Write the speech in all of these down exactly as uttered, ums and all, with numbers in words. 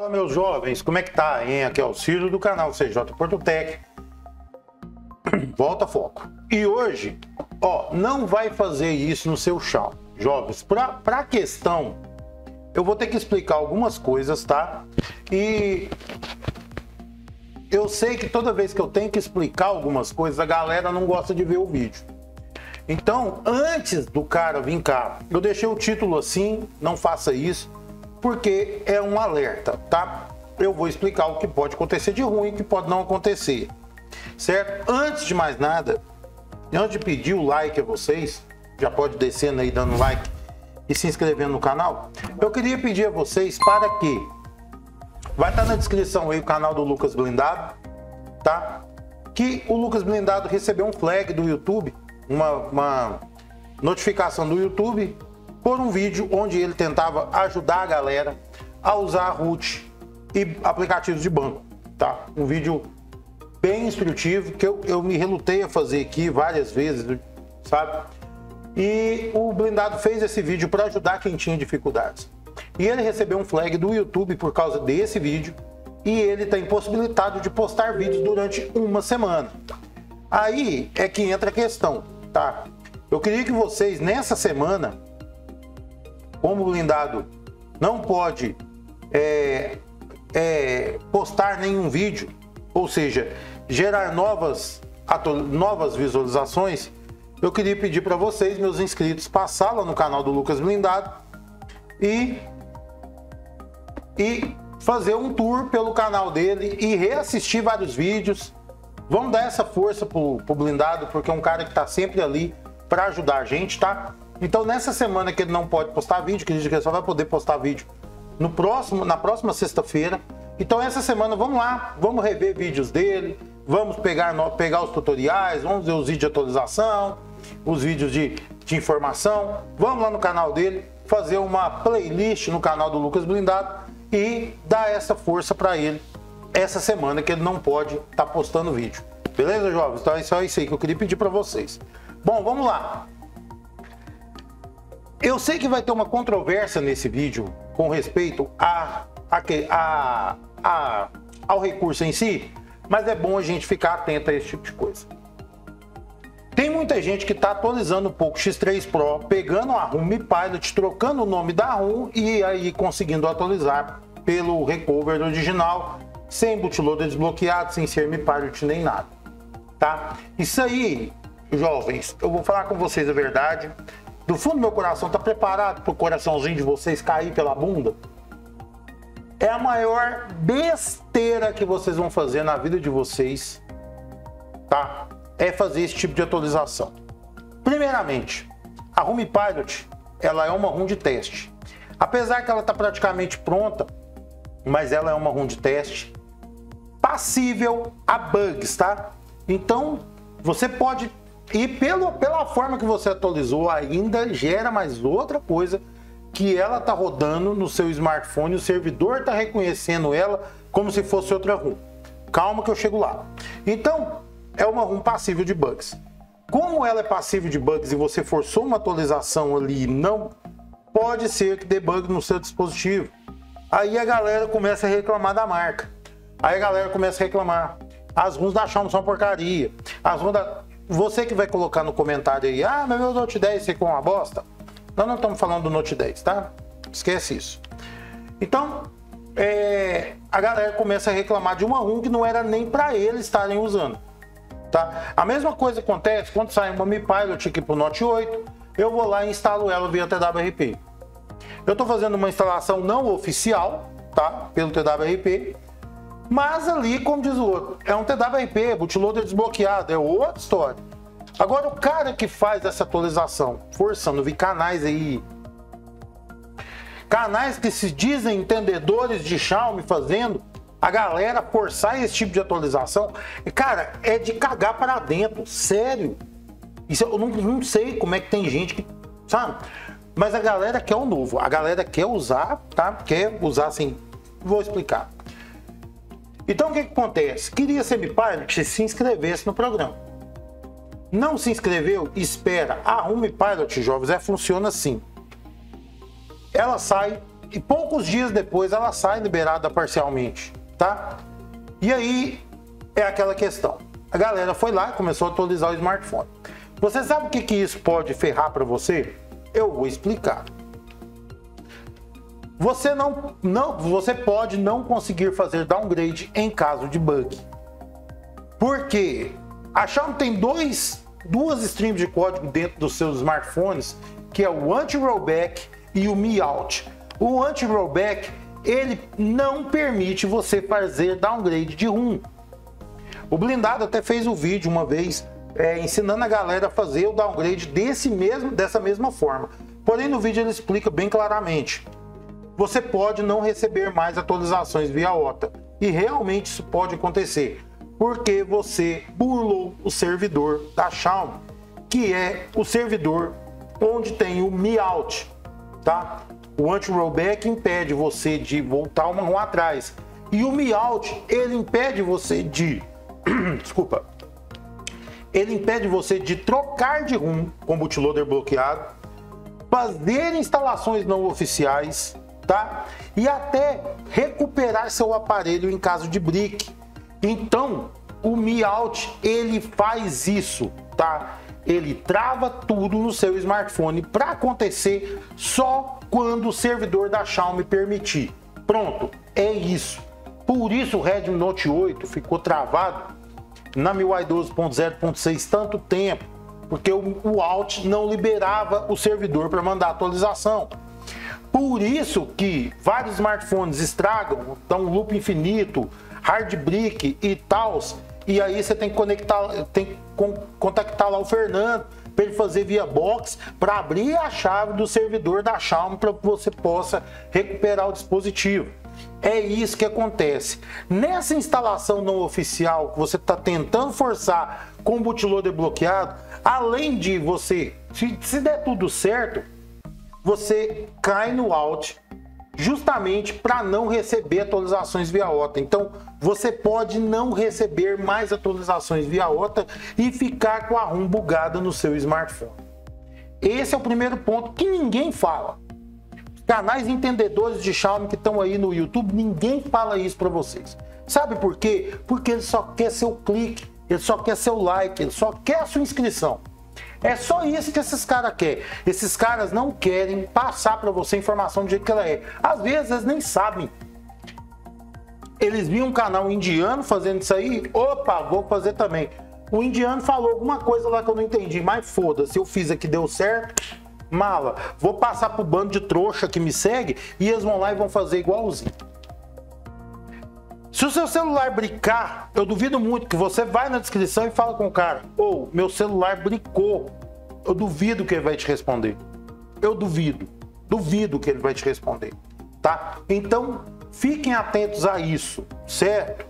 Fala, meus jovens, como é que tá, hein? Aqui é o Ciro do canal C J Portotec. Volta foco. E hoje, ó, não vai fazer isso no seu chão, jovens. Pra, pra questão, eu vou ter que explicar algumas coisas, tá? E eu sei que toda vez que eu tenho que explicar algumas coisas, a galera não gosta de ver o vídeo. Então, antes do cara vir cá, eu deixei o título assim, não faça isso, porque é um alerta, tá? Eu vou explicar o que pode acontecer de ruim e o que pode não acontecer, certo? Antes de mais nada, antes de pedir o like a vocês, já pode descendo aí dando like e se inscrevendo no canal, eu queria pedir a vocês para que, vai estar na descrição aí o canal do Lucas Blindado, tá? Que o Lucas Blindado recebeu um flag do YouTube, uma, uma notificação do YouTube, por um vídeo onde ele tentava ajudar a galera a usar a root e aplicativos de banco, tá? Um vídeo bem instrutivo que eu, eu me relutei a fazer aqui várias vezes, sabe? E o Blindado fez esse vídeo para ajudar quem tinha dificuldades. E ele recebeu um flag do YouTube por causa desse vídeo e ele está impossibilitado de postar vídeos durante uma semana. Aí é que entra a questão, tá? Eu queria que vocês, nessa semana, como o Blindado não pode é, é, postar nenhum vídeo, ou seja, gerar novas, novas visualizações, eu queria pedir para vocês, meus inscritos, passar lá no canal do Lucas Blindado e, e fazer um tour pelo canal dele e reassistir vários vídeos. Vamos dar essa força pro, pro Blindado, porque é um cara que está sempre ali para ajudar a gente, tá? Então, nessa semana que ele não pode postar vídeo, que ele só vai poder postar vídeo no próximo, na próxima sexta-feira. Então, essa semana, vamos lá, vamos rever vídeos dele, vamos pegar, pegar os tutoriais, vamos ver os vídeos de atualização, os vídeos de, de informação. Vamos lá no canal dele, fazer uma playlist no canal do Lucas Blindado e dar essa força para ele essa semana que ele não pode estar tá postando vídeo. Beleza, jovens? Então, é só isso aí que eu queria pedir para vocês. Bom, vamos lá. Eu sei que vai ter uma controvérsia nesse vídeo com respeito a, a, a, a, ao recurso em si, mas é bom a gente ficar atento a esse tipo de coisa. Tem muita gente que está atualizando um pouco o X três Pro, pegando a ROM Mi Pilot, trocando o nome da ROM e aí conseguindo atualizar pelo recover original, sem bootloader desbloqueado, sem ser Mi Pilot nem nada, tá? Isso aí, jovens, eu vou falar com vocês a verdade. Do fundo do meu coração, tá preparado para o coraçãozinho de vocês cair pela bunda? É a maior besteira que vocês vão fazer na vida de vocês, tá? É fazer esse tipo de atualização. Primeiramente, a ROM Pilot, ela é uma ROM de teste. Apesar que ela tá praticamente pronta, mas ela é uma ROM de teste passível a bugs, tá? Então, você pode... E pelo, pela forma que você atualizou, ainda gera mais outra coisa, que ela tá rodando no seu smartphone, o servidor tá reconhecendo ela como se fosse outra ROM. Calma que eu chego lá. Então, é uma ROM passível de bugs. Como ela é passível de bugs e você forçou uma atualização ali, não pode ser que dê bug no seu dispositivo. Aí a galera começa a reclamar da marca. Aí a galera começa a reclamar. As ROMs da Xiaomi são uma porcaria. As ROMs da... Você que vai colocar no comentário aí, ah, mas meu Note dez ficou uma bosta. Nós não estamos falando do Note dez, tá? Esquece isso. Então, é, a galera começa a reclamar de uma ROM que não era nem para eles estarem usando, tá? A mesma coisa acontece quando sai uma Mi Pilot aqui pro Note oito, eu vou lá e instalo ela via T W R P. Eu estou fazendo uma instalação não oficial, tá? Pelo T W R P. Mas ali, como diz o outro, é um T W R P, bootloader desbloqueado, é outra história. Agora, o cara que faz essa atualização, forçando, vi canais aí, canais que se dizem entendedores de Xiaomi fazendo, a galera forçar esse tipo de atualização, cara, é de cagar para dentro, sério. Isso eu não, não sei como é que tem gente que, sabe? Mas a galera quer o novo, a galera quer usar, tá? Quer usar assim, vou explicar. Então o que, que acontece? Queria ser Mi Pilot que se inscrevesse no programa. Não se inscreveu? Espera. A ROM Mi Pilot, jovens, é, funciona assim. Ela sai e poucos dias depois ela sai liberada parcialmente, tá? E aí é aquela questão. A galera foi lá e começou a atualizar o smartphone. Você sabe o que, que isso pode ferrar para você? Eu vou explicar. Você, não, não, você pode não conseguir fazer downgrade em caso de bug. Porque a Xiaomi tem dois, duas streams de código dentro dos seus smartphones, que é o anti-rollback e o Mi Out. O anti-rollback, ele não permite você fazer downgrade de ROM. O Blindado até fez um vídeo uma vez é, ensinando a galera a fazer o downgrade desse mesmo, dessa mesma forma. Porém, no vídeo ele explica bem claramente. Você pode não receber mais atualizações via O T A. E realmente isso pode acontecer, porque você burlou o servidor da Xiaomi, que é o servidor onde tem o Mi Out, tá? O anti-rollback impede você de voltar uma ROM atrás. E o Mi Out, ele impede você de... Desculpa. Ele impede você de trocar de ROM com o bootloader bloqueado, fazer instalações não oficiais, tá? E até recuperar seu aparelho em caso de brick. Então, o Mi Out, ele faz isso, tá? Ele trava tudo no seu smartphone para acontecer só quando o servidor da Xiaomi permitir. Pronto, é isso. Por isso o Redmi Note oito ficou travado na M I U I doze ponto zero ponto seis tanto tempo, porque o, o Alt não liberava o servidor para mandar atualização. Por isso que vários smartphones estragam, dão um loop infinito, hard brick e tal, e aí você tem que conectar, tem que contactar lá o Fernando para ele fazer via box, para abrir a chave do servidor da Xiaomi para que você possa recuperar o dispositivo. É isso que acontece. Nessa instalação não oficial que você está tentando forçar com o bootloader bloqueado, além de você, se, se der tudo certo, você cai no Alt justamente para não receber atualizações via O T A. Então você pode não receber mais atualizações via O T A e ficar com a ROM bugada no seu smartphone. Esse é o primeiro ponto que ninguém fala. Canais entendedores de Xiaomi que estão aí no YouTube, ninguém fala isso para vocês. Sabe por quê? Porque ele só quer seu clique, ele só quer seu like, ele só quer a sua inscrição. É só isso que esses caras querem. Esses caras não querem passar para você a informação do jeito que ela é. Às vezes eles nem sabem. Eles viam um canal indiano fazendo isso aí, opa, vou fazer também. O indiano falou alguma coisa lá que eu não entendi, mas foda-se, eu fiz aqui, deu certo. Mala, vou passar pro bando de trouxa que me segue e eles vão lá e vão fazer igualzinho. Se o seu celular brincar, eu duvido muito que você vai na descrição e fala com o cara: ô, oh, meu celular brincou. Eu duvido que ele vai te responder. Eu duvido. Duvido que ele vai te responder, tá? Então, fiquem atentos a isso, certo?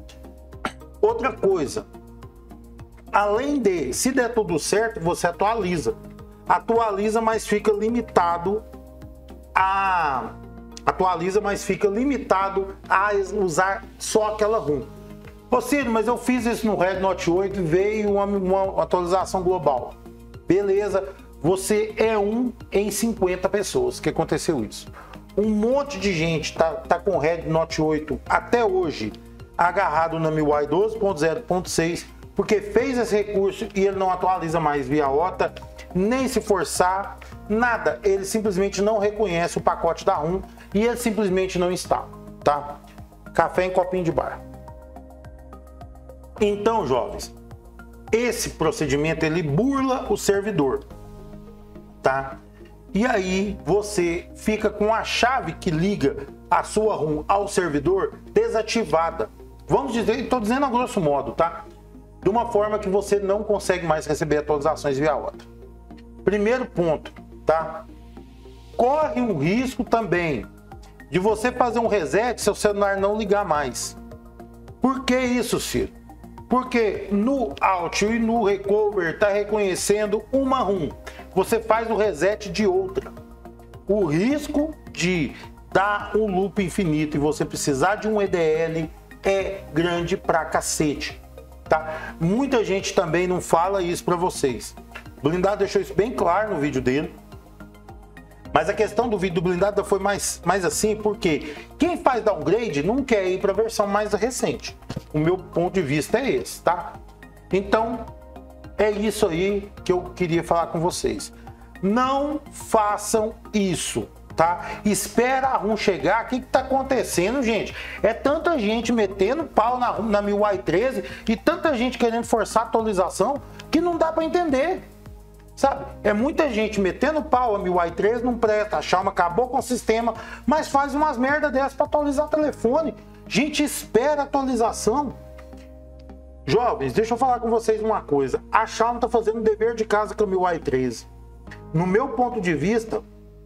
Outra coisa. Além de, se der tudo certo, você atualiza. Atualiza, mas fica limitado a... Atualiza, mas fica limitado a usar só aquela ROM. Ô Ciro, mas eu fiz isso no Redmi Note oito e veio uma, uma atualização global. Beleza, você é um em cinquenta pessoas que aconteceu isso. Um monte de gente tá, tá com o Redmi Note oito até hoje agarrado na M I U I doze ponto zero ponto seis porque fez esse recurso e ele não atualiza mais via O T A, nem se forçar, nada. Ele simplesmente não reconhece o pacote da ROM e ele simplesmente não instala, tá? Café em copinho de bar. Então, jovens, esse procedimento ele burla o servidor, tá? E aí você fica com a chave que liga a sua ROM ao servidor desativada. Vamos dizer, estou dizendo a grosso modo, tá? De uma forma que você não consegue mais receber atualizações via O T A. Primeiro ponto, tá? Corre um risco também de você fazer um reset e seu celular não ligar mais. Por que isso, Ciro? Porque no Alt e no Recover está reconhecendo uma ROM. Você faz o reset de outra. O risco de dar um loop infinito e você precisar de um E D L é grande pra cacete. Tá? Muita gente também não fala isso para vocês. O Blindado deixou isso bem claro no vídeo dele. Mas a questão do vídeo blindado foi mais, mais assim, porque quem faz downgrade não quer ir para a versão mais recente. O meu ponto de vista é esse, tá? Então, é isso aí que eu queria falar com vocês. Não façam isso, tá? Espera a ROM chegar. O que que tá acontecendo, gente? É tanta gente metendo pau na, na M I U I treze e tanta gente querendo forçar a atualização que não dá para entender. Sabe? É muita gente metendo pau, a M I U I treze não presta, a Xiaomi acabou com o sistema, mas faz umas merda dessas para atualizar o telefone. Gente, espera a atualização. Jovens, deixa eu falar com vocês uma coisa. A Xiaomi tá fazendo o dever de casa com a M I U I treze. No meu ponto de vista,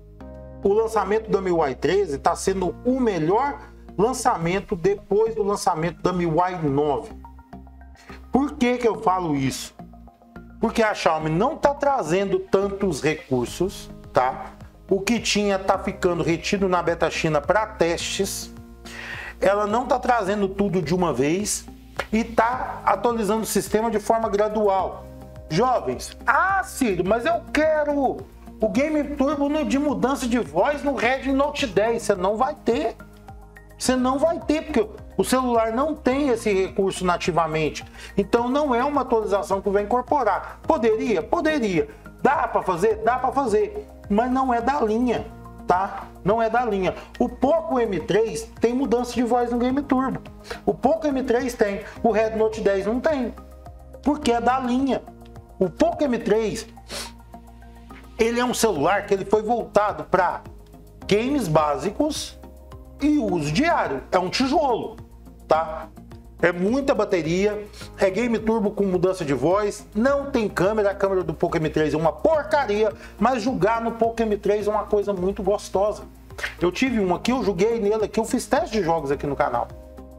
o lançamento da M I U I treze está sendo o melhor lançamento depois do lançamento da M I U I nove. Por que que eu falo isso? Porque a Xiaomi não está trazendo tantos recursos, tá? O que tinha está ficando retido na beta China para testes. Ela não está trazendo tudo de uma vez e está atualizando o sistema de forma gradual. Jovens, ah, Ciro, mas eu quero o Game Turbo de mudança de voz no Redmi Note dez. Você não vai ter. Você não vai ter, porque o celular não tem esse recurso nativamente. Então não é uma atualização que vai incorporar. Poderia? Poderia. Dá para fazer? Dá para fazer. Mas não é da linha, tá? Não é da linha. O Poco M três tem mudança de voz no Game Turbo. O Poco M três tem. O Redmi Note dez não tem. Porque é da linha. O Poco M três, ele é um celular que ele foi voltado para games básicos e uso diário. É um tijolo, tá? É muita bateria, é Game Turbo com mudança de voz, não tem câmera, a câmera do Poco M três é uma porcaria, mas jogar no Poco M três é uma coisa muito gostosa. Eu tive um aqui, eu joguei nele aqui, eu fiz teste de jogos aqui no canal.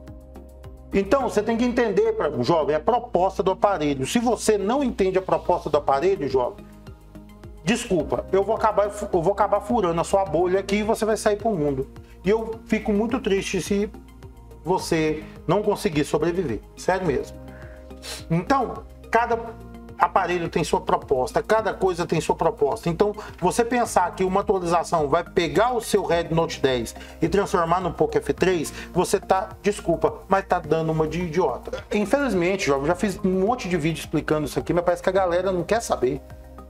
Então, você tem que entender, jovem, a proposta do aparelho. Se você não entende a proposta do aparelho, jovem, desculpa, eu vou acabar, eu vou acabar furando a sua bolha aqui e você vai sair para o mundo. E eu fico muito triste se você não conseguir sobreviver. Sério mesmo. Então, cada aparelho tem sua proposta, cada coisa tem sua proposta. Então, você pensar que uma atualização vai pegar o seu Redmi Note dez e transformar no Poco F três, você tá, desculpa, mas tá dando uma de idiota. Infelizmente, jovem, já fiz um monte de vídeo explicando isso aqui, mas parece que a galera não quer saber.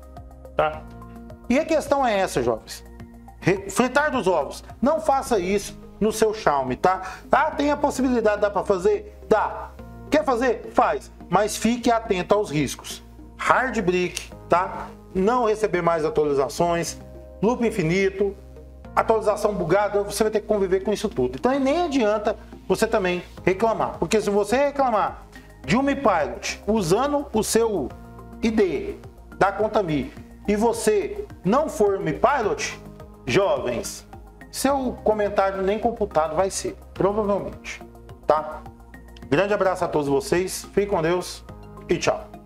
Tá? E a questão é essa, jovens. Fritar dos ovos. Não faça isso no seu Xiaomi, tá? Ah, tem a possibilidade, dá para fazer? Dá. Quer fazer? Faz. Mas fique atento aos riscos. Hard brick, tá? Não receber mais atualizações, loop infinito, atualização bugada, você vai ter que conviver com isso tudo. Então nem adianta você também reclamar, porque se você reclamar de um Mi Pilot usando o seu I D da conta Mi e você não for Mi Pilot, jovens, seu comentário nem computado vai ser, provavelmente, tá? Grande abraço a todos vocês, fiquem com Deus e tchau.